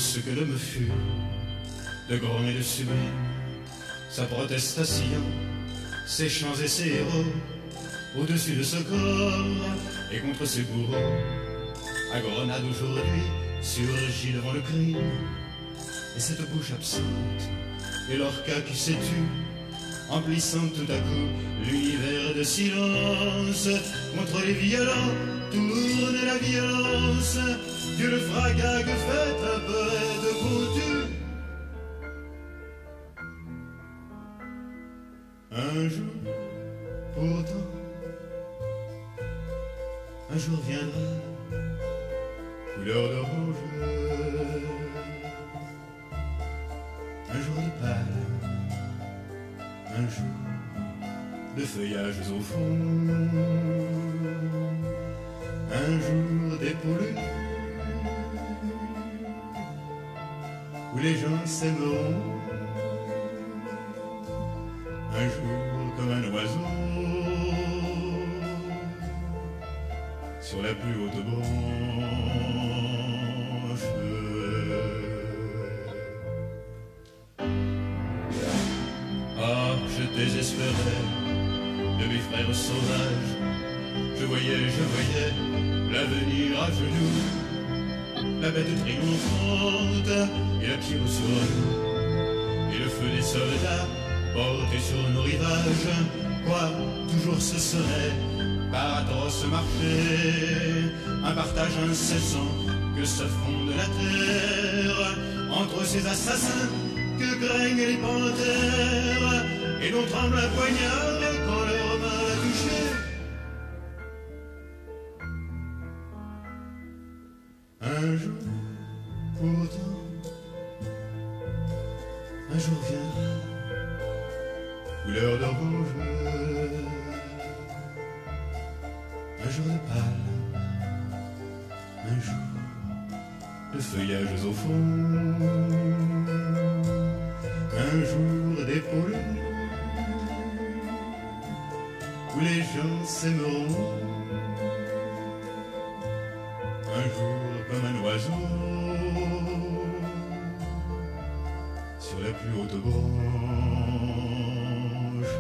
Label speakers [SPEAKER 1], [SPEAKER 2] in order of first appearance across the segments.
[SPEAKER 1] ce que l'homme fut, de grand et de sublime, sa protestation, ses chants et ses héros, au-dessus de ce corps et contre ses bourreaux. À Grenade aujourd'hui surgit devant le crime, et cette bouche absente, et l'orca qui s'est tue, emplissant tout à coup l'univers de silence. Contre les violents tourne la violence, Dieu le fera gag fait un peu de couture. Un jour, pourtant, un jour viendra, couleur de rouge, un jour de pâle, un jour de feuillages au fond, un jour d'épaulés, où les gens s'aimeront, un jour comme un oiseau, sur la plus haute branche. Ah, je désespérais de mes frères sauvages. Je voyais l'avenir à genoux, la bête triomphante et la pierre sur nous, et le feu des soldats porté sur nos rivages. Quoi, toujours ce serait par atroce marché, un partage incessant que se fonde la terre entre ces assassins que craignent les panthères et dont tremble un poignard quand leur main l'a touché. Un jour, pourtant, un jour viendra, couleur de rouge, un jour de pâle, un jour de feuillages au fond, un jour d'épaule, où les gens s'aimeront, un jour comme un oiseau, sur la plus haute branche.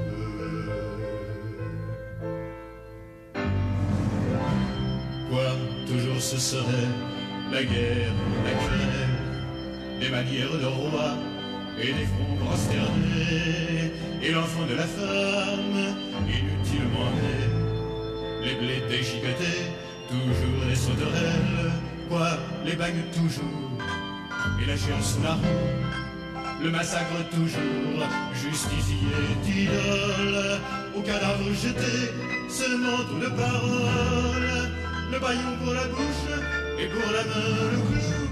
[SPEAKER 1] Quoi, toujours ce serait la guerre, la querelle, des manières de roi et des fronts prosternés, et l'enfant de la femme, inutilement né, les blés déchiquetés, toujours les sauterelles. Quoi, les bagnes toujours, et la chair sous la roue, le massacre toujours, justifié d'idole, au cadavre jeté, ce manteau de parole, le baillon pour la bouche, et pour la main le clou.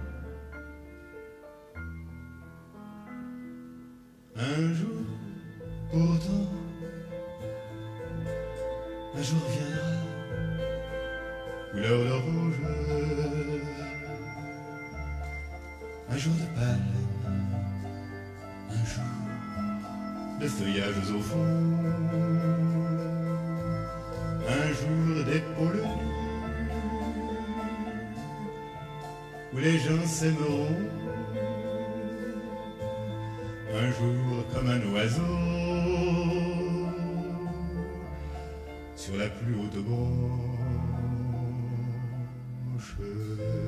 [SPEAKER 1] Un jour, pourtant, un jour viendra, couleur de rouge, un jour de pâle, un jour de feuillages au fond, un jour d'épaule, où les gens s'aimeront, un jour comme un oiseau, sur la plus haute branche.